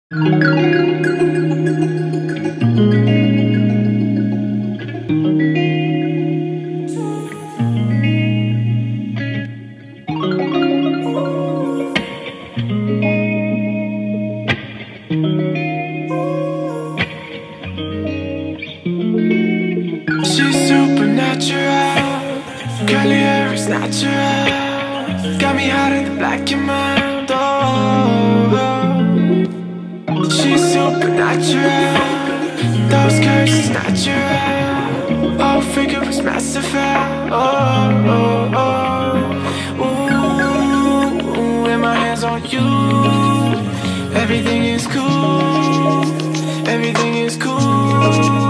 She's supernatural, curly hair is natural. Got me hot in the back of your mind, oh. She's supernatural, those curves is natural. Whole figure is massive, oh. Ooh, and my hands on you. Everything is cool, everything is cool.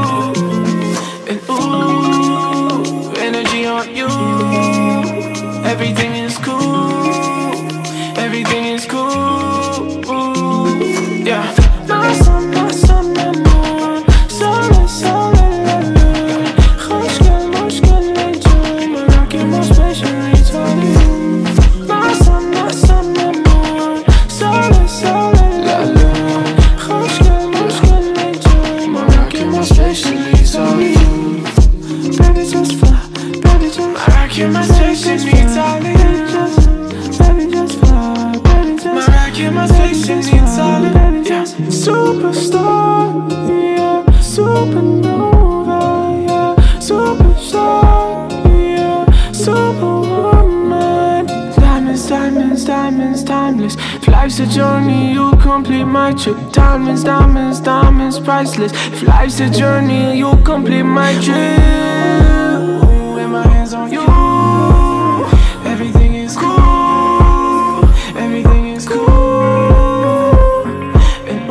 Everything is cool, everything is cool, yeah. My sun, my moon, soleil, soleil, la lune. خوشگل مشکل نیجون مراکب مشبشن ریتالی. My sun, my moon, soleil, soleil, la lune. خوشگل مشکل نیجون مراکب مشبشن ریتالی. Baby just fly, baby just maracuh my station Italy. Baby just fly, baby just maracuh my station Italy. Yeah, superstar, yeah, supernova, yeah, superstar, yeah, superwoman. Diamonds, diamonds, diamonds, timeless. If life's a journey, you complete my trip. Diamonds, diamonds, diamonds, priceless. If life's a journey, you complete my trip. And my hands on you. Everything is cool, everything is cool. And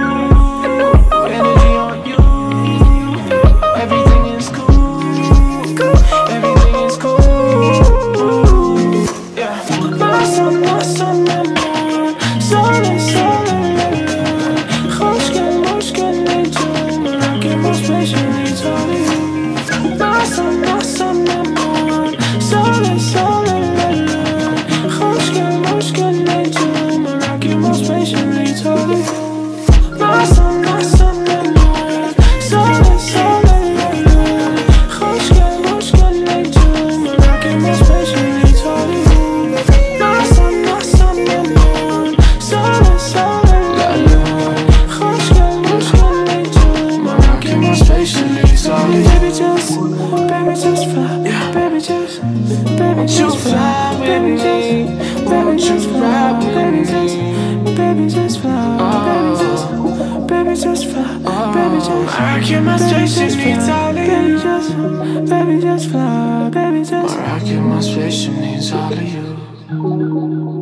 ooh, energy on you. Everything is cool, everything is cool. Yeah, my sun, my moon, soleil, soleil, la lune. خوشگل مشکل نیجون مراکب مشبشن ریتالی. My sun, my moon, soleil, soleil, la lune. خوشگل مشکل نیجون مراکب مشبشن ریتالی. My sun, my moon, soleil, soleil, la lune. خوشگل مشکل نیجون مراکب مشبشن ریتالی. My sun, moon, soleil, soleil, la lune. خوشگل مشکل نیجون مراکب مشبشن ریتالی. Baby just fly, baby just fly, baby just fly, baby just fly, baby just fly, baby just maracuh my station Italy. Baby just fly, baby just maracuh my station Italy.